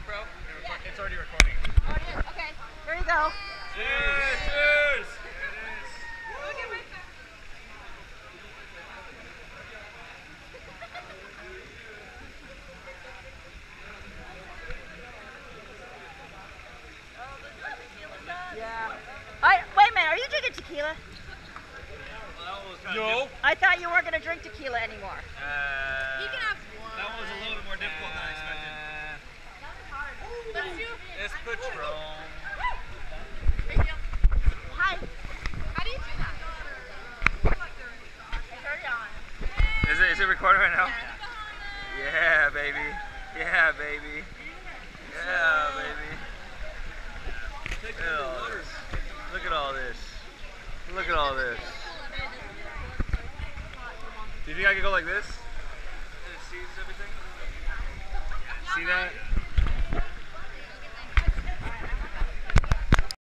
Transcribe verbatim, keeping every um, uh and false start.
bro? Yeah. It's already recording. Oh, it is? Okay. Here you go. Cheers! Cheers! Yeah. I, wait a minute, are you drinking tequila? No. I thought you weren't going to drink tequila anymore. Uh, You can have one. that was a little bit more difficult than I expected. Let's do It's Patron. Hi. How do you do that? Turn it on. Is it, is it recording right now? Yeah, baby. Yeah, baby. Yeah, baby. Look at all this. Look at all this. Look at all this. Do you think I could go like this? And it sees everything? See that?